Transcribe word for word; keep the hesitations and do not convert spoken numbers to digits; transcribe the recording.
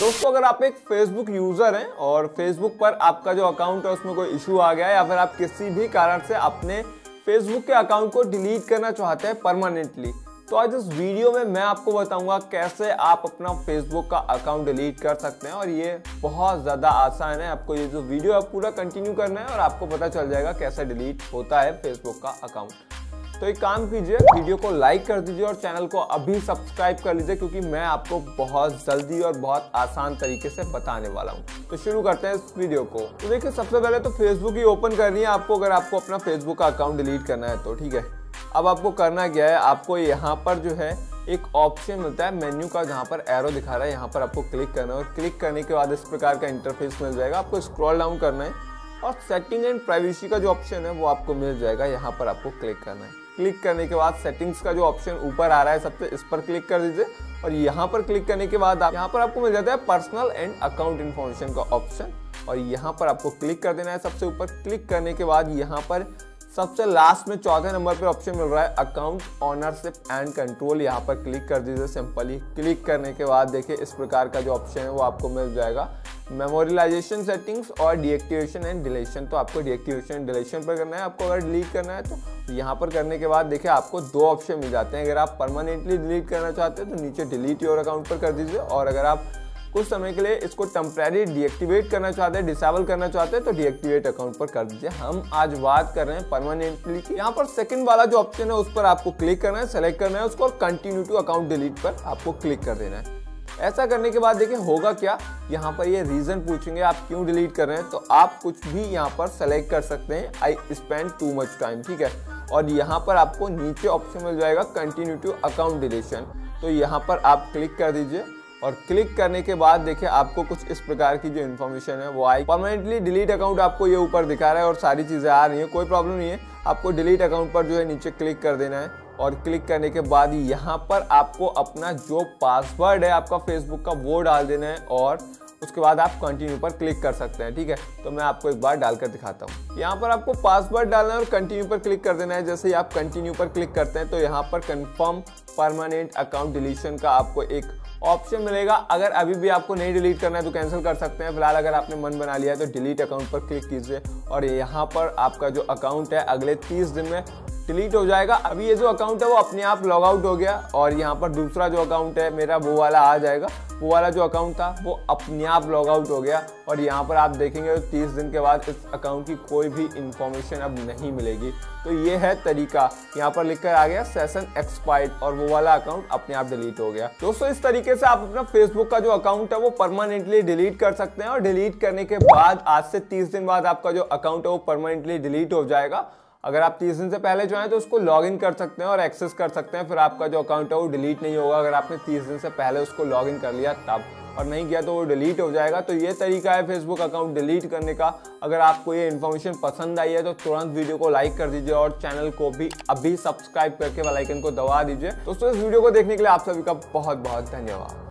दोस्तों अगर आप एक फेसबुक यूजर हैं और फेसबुक पर आपका जो अकाउंट है उसमें कोई इशू आ गया है या फिर आप किसी भी कारण से अपने फेसबुक के अकाउंट को डिलीट करना चाहते हैं परमानेंटली, तो आज इस वीडियो में मैं आपको बताऊंगा कैसे आप अपना फेसबुक का अकाउंट डिलीट कर सकते हैं। और ये बहुत ज़्यादा आसान है। आपको ये जो वीडियो है पूरा कंटिन्यू करना है और आपको पता चल जाएगा कैसे डिलीट होता है फेसबुक का अकाउंट। तो एक काम कीजिए, वीडियो को लाइक कर दीजिए और चैनल को अभी सब्सक्राइब कर लीजिए, क्योंकि मैं आपको बहुत जल्दी और बहुत आसान तरीके से बताने वाला हूँ। तो शुरू करते हैं इस वीडियो को। तो देखिए, सबसे पहले तो फेसबुक ही ओपन करनी है आपको, अगर आपको अपना फेसबुक का अकाउंट डिलीट करना है तो। ठीक है, अब आपको करना क्या है, आपको यहाँ पर जो है एक ऑप्शन मिलता है मेन्यू का, जहाँ पर एरो दिखा रहा है, यहाँ पर आपको क्लिक करना है और क्लिक करने के बाद इस प्रकार का इंटरफेस मिल जाएगा। आपको स्क्रॉल डाउन करना है और सेटिंग एंड प्राइवेसी का जो ऑप्शन है वो आपको मिल जाएगा, यहाँ पर आपको क्लिक करना है। क्लिक करने के बाद सेटिंग्स का जो ऑप्शन ऊपर आ रहा है सबसे, इस पर क्लिक कर दीजिए और यहाँ पर क्लिक करने के बाद आप यहाँ पर आपको मिल जाता है पर्सनल एंड अकाउंट इन्फॉर्मेशन का ऑप्शन और यहाँ पर आपको क्लिक कर देना है सबसे ऊपर। क्लिक करने के बाद यहाँ पर सबसे लास्ट में चौथे नंबर पे ऑप्शन मिल रहा है अकाउंट ऑनरशिप एंड कंट्रोल, यहाँ पर क्लिक कर दीजिए सिंपली। क्लिक करने के बाद देखिए इस प्रकार का जो ऑप्शन है वो आपको मिल जाएगा मेमोरियलाइजेशन सेटिंग्स और डीएक्टिवेशन एंड डिलीशन। तो आपको डीएक्टिवेशन एंड डिलीशन पर करना है। आपको अगर डिलीट करना है तो यहाँ पर करने के बाद देखिए आपको दो ऑप्शन मिल जाते हैं। अगर आप परमानेंटली डिलीट करना चाहते हैं तो नीचे डिलीट योर अकाउंट पर कर दीजिए, और अगर आप कुछ समय के लिए इसको टेम्परेरी डीएक्टिवेट करना चाहते हैं, डिसेबल करना चाहते हैं तो डीएक्टिवेट अकाउंट पर कर दीजिए। हम आज बात कर रहे हैं परमानेंटली की। यहाँ पर सेकंड वाला जो ऑप्शन है उस पर आपको क्लिक करना है, सेलेक्ट करना है उसको और कंटिन्यू टू अकाउंट डिलीट पर आपको क्लिक कर देना है। ऐसा करने के बाद देखिए होगा क्या, यहाँ पर ये रीजन पूछेंगे आप क्यों डिलीट कर रहे हैं, तो आप कुछ भी यहाँ पर सेलेक्ट कर सकते हैं, I spend too much time. ठीक है, और यहाँ पर आपको नीचे ऑप्शन मिल जाएगा कंटिन्यू टू अकाउंट डिलीशन, तो यहाँ पर आप क्लिक कर दीजिए और क्लिक करने के बाद देखिए आपको कुछ इस प्रकार की जो इन्फॉर्मेशन है वो आई। परमानेंटली डिलीट अकाउंट आपको ये ऊपर दिखा रहा है और सारी चीज़ें आ रही हैं, कोई प्रॉब्लम नहीं है। आपको डिलीट अकाउंट पर जो है नीचे क्लिक कर देना है और क्लिक करने के बाद यहाँ पर आपको अपना जो पासवर्ड है आपका फेसबुक का वो डाल देना है और उसके बाद आप कंटिन्यू पर क्लिक कर सकते हैं। ठीक है, तो मैं आपको एक बार डालकर दिखाता हूँ। यहाँ पर आपको पासवर्ड डालना है और कंटिन्यू पर क्लिक कर देना है। जैसे ही आप कंटिन्यू पर क्लिक करते हैं तो यहाँ पर कंफर्म परमानेंट अकाउंट डिलीशन का आपको एक ऑप्शन मिलेगा। अगर अभी भी आपको नहीं डिलीट करना है तो कैंसिल कर सकते हैं। फिलहाल अगर आपने मन बना लिया है तो डिलीट अकाउंट पर क्लिक कीजिए और यहाँ पर आपका जो अकाउंट है अगले तीस दिन में डिलीट हो जाएगा। अभी ये जो अकाउंट है वो अपने आप लॉग आउट हो गया और यहाँ पर दूसरा जो अकाउंट है मेरा वो वाला आ जाएगा। वो वाला जो अकाउंट था वो अपने आप लॉग आउट हो गया और यहाँ पर आप देखेंगे तो तीस दिन के बाद इस अकाउंट की कोई भी इंफॉर्मेशन अब नहीं मिलेगी। तो ये है तरीका, यहाँ पर लिखकर आ गया सेशन एक्सपायर्ड और वो वाला अकाउंट अपने आप डिलीट हो गया। दोस्तों इस तरीके से आप अपना फेसबुक का जो अकाउंट है वो परमानेंटली डिलीट कर सकते हैं और डिलीट करने के बाद आज से तीस दिन बाद आपका जो अकाउंट है वो परमानेंटली डिलीट हो जाएगा। अगर आप तीस दिन से पहले जो है तो उसको लॉगिन कर सकते हैं और एक्सेस कर सकते हैं, फिर आपका जो अकाउंट है वो डिलीट नहीं होगा। अगर आपने तीस दिन से पहले उसको लॉगिन कर लिया तब, और नहीं किया तो वो डिलीट हो जाएगा। तो ये तरीका है फेसबुक अकाउंट डिलीट करने का। अगर आपको ये इन्फॉर्मेशन पसंद आई है तो तुरंत वीडियो को लाइक कर दीजिए और चैनल को भी अभी सब्सक्राइब करके बेल आइकन को दबा दीजिए। दोस्तों इस वीडियो को देखने के लिए आप सभी का बहुत बहुत धन्यवाद।